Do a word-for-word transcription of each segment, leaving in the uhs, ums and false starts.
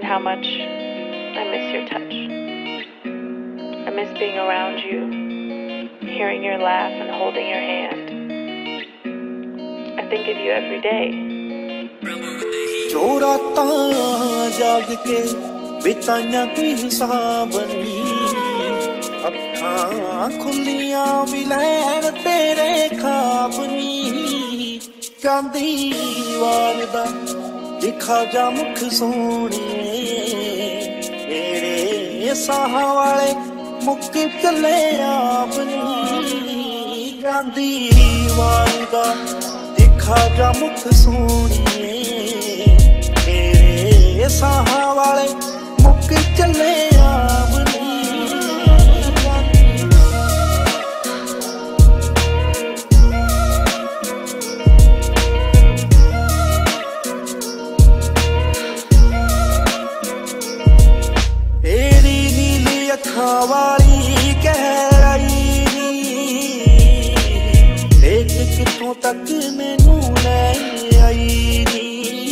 and how much I miss your touch. I miss being around you, hearing your laugh and holding your hand. I think of you every day. जो रातां जाग के बिताइयां कोई हिसाब नहीं, अखां खुलियां भी लैन तेरे ख्वाब नहीं। चांदी वार दा दिखा जा मुख सोहणिए, तेरे साहां वाले मुक चले आप नहीं। चांदी वार दा दिखा जा मुख सोहणिए, तेरे साहां वाले मुक चले आप नहीं। तेरी नीली अखां वाली गहराई देख कितों तक मैनू ले आई नी।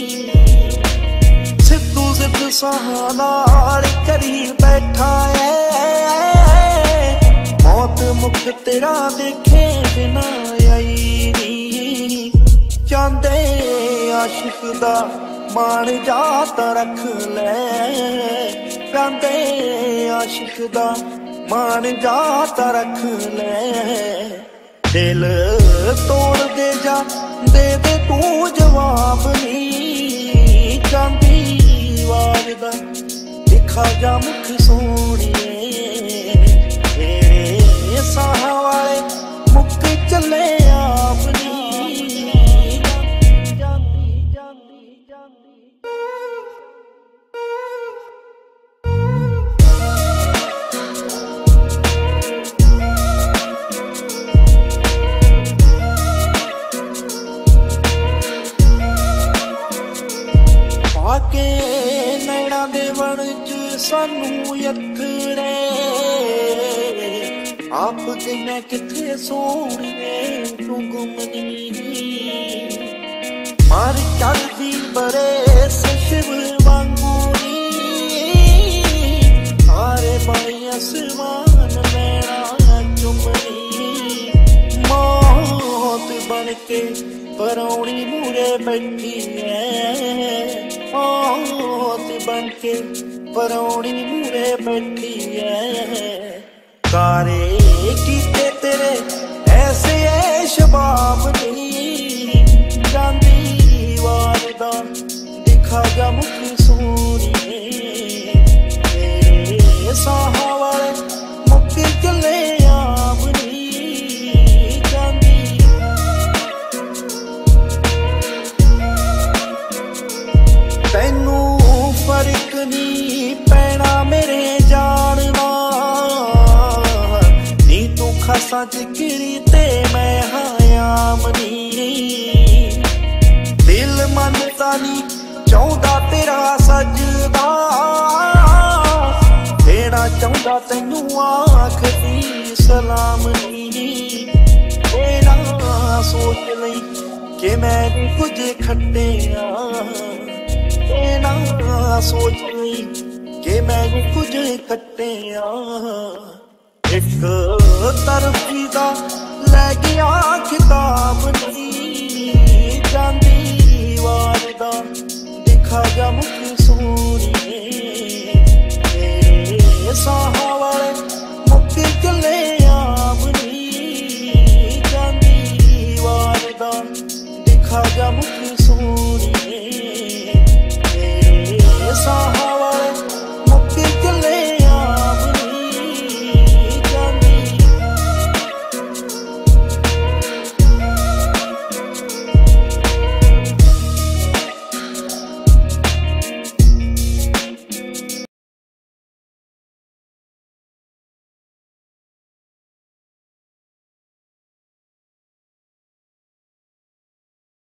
सिद्धू सिद्ध साहां नाल करी बैठा है, मौत मुख तेरा देखे बिना आई नी। चांदे आशिक दा मान जात रख ले, चांदे आशिक दा मान जात रख ले। दिल तोड़ दे जा दे दे तू जवाब नहीं। चांदी वार दा दिखा जा मुख सोहणिए, तेरे साहां वाले मुक चले आप नहीं। जांदी जांदी जांदी आके नैना दे बण च सानू अखड़े, आप गईया किथे सोहणिए तू गुमनी। मार चलदी बड़े शिव वांगू नी, सारे बड़े आसमान मैना चुमनी। मौत बन के परौनी मूरे बैठी है, मौत बन के परौनी मूरे बैठी है। कारे कीते तेरे ऐसे ऐ शबाब नहीं। चांदी वार दा दिखा जा मुख सोहणिए, तेरे साहां वाले मुक चले आप नहीं। चांदी तैनू फर्क नहीं पैना मेरे जान नाल, नी तू खासा जिगरी ते मैं हायाम नहीं। दिल मनता नहीं चाहुंदा तेरा सजदा, देना चाहुंदा तैनू आखरी सलाम नहीं। तेरा सोच लई कि मैनू कुछ खट्टिया, ना सोच लई कि मैनू कुछ खट्टिया। एक तरफी दा लै गया खिताब नहीं। चांदी वार दा दिखा जा मुख सोहणिए, तेरे साहां वाले मुक चले आप नहीं। चांदी वार दा दिखा जा मुख